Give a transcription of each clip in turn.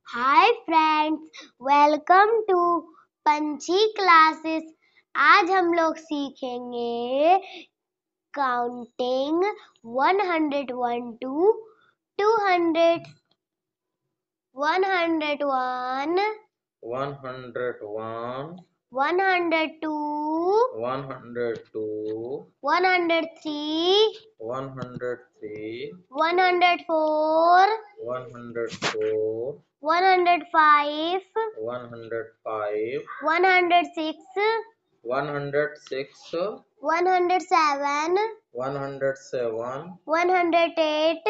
Hi friends, welcome to Panchhi classes. आज हम लोग सीखेंगे काउंटिंग 101 टू 200, 101, 101, 102, 102, 103, 103, 104, 104, 105, 105, 106, 106, 107, 107, 108,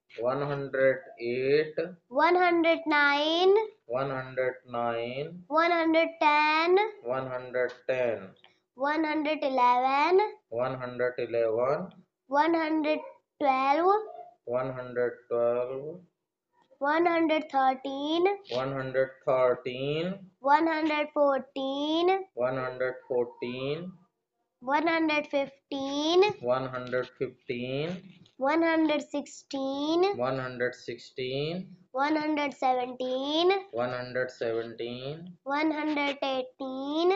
108, 109, 109, 110, 110, 111, 111, 112, 112, 113, 113, 114, 114, 115, 115, 116, 116, 117, 117, 118,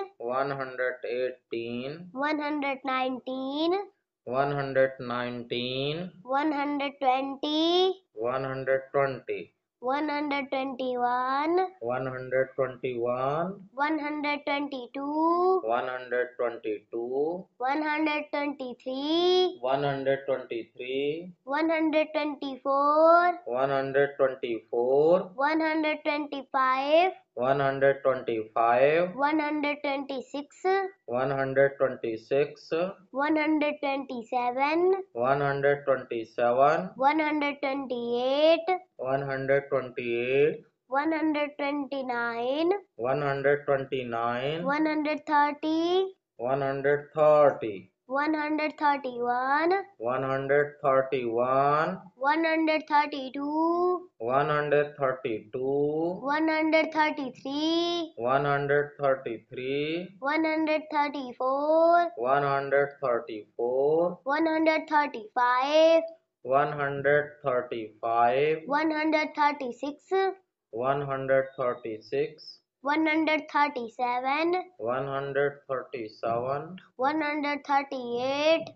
118, 119, 119, 120, 120, 121, 121, 122, 122, 123, 123, 124, 124, 125, 125, 126, 126, 127, 127, 128, 128, 129, 129, 130, 130, 131, 131, 132, 132, 133, 133, 134, 134, 135, 135, 136, 136, 137, 137, 138,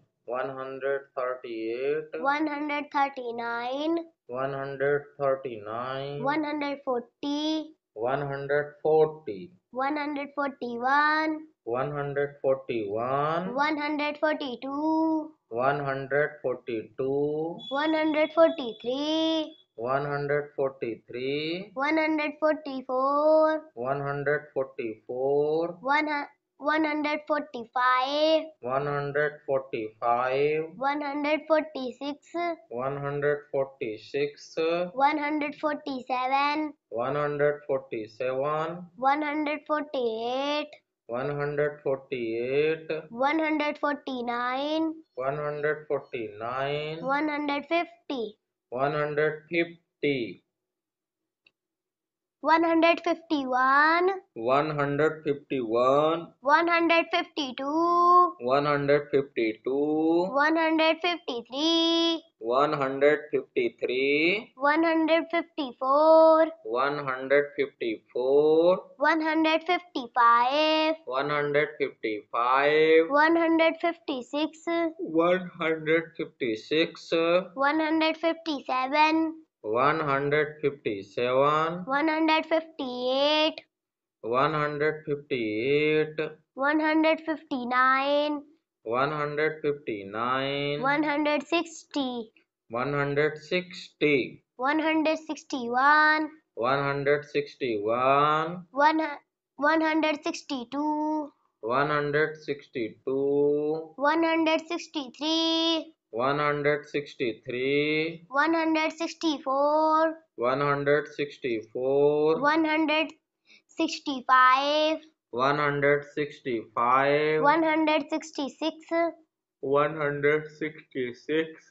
138, 139, 139, 140, 140, 141, 141, 142, 142, 143, 143, 144, 144, 145, 145, 146, 146, 147, 147, 148, 148, 149, 149, 150, 150, 151, 151, 152, 152, 153, 153, 154, 154, 155, 155, 156, 156, 157, 157, 158, 158, 159, 159, 160, 160, 161, 161, 162, 162, 163, 163, 164, 164, 165, 165, 166, 166,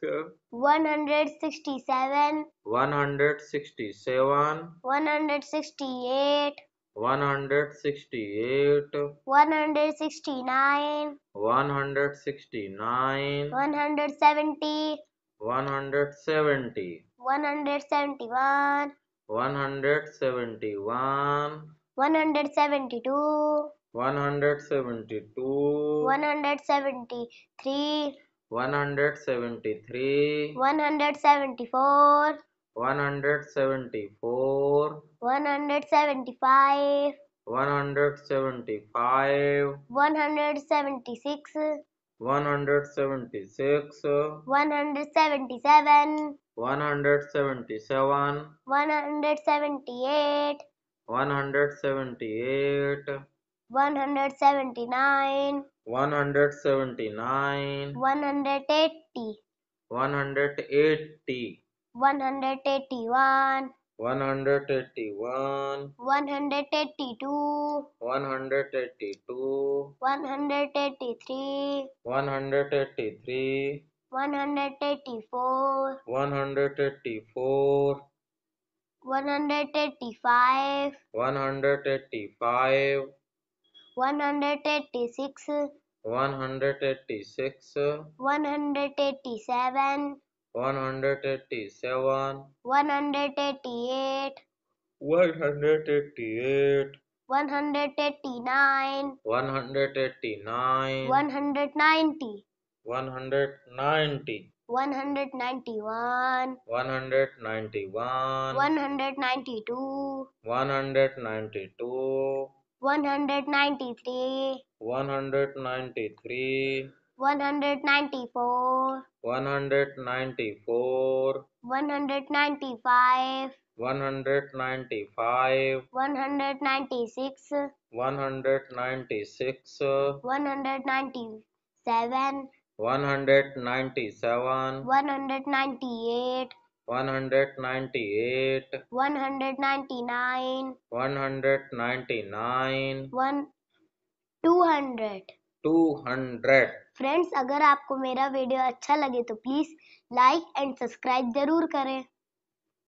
167, 167, 168, 168, 169, 169, 170, 170, 171, 171, 172, 172, 173, 173, 174, 174, 175, 175, 176, 176, 177, 177, 178, 178, 179, 179, 180, 180, 181, 181, 182, 182, 183, 183, 184, 184, 185, 185, 186, 186, 187, 187, 188, 188, 189, 189, 190, 190, 191, 191, 192, 192, 193, 193, 194, 194, 195, 195, 196, 196, 197, 197, 198, 198, 199, 199, 200। 200. फ्रेंड्स, अगर आपको मेरा वीडियो अच्छा लगे तो प्लीज़ लाइक एंड सब्सक्राइब ज़रूर करें।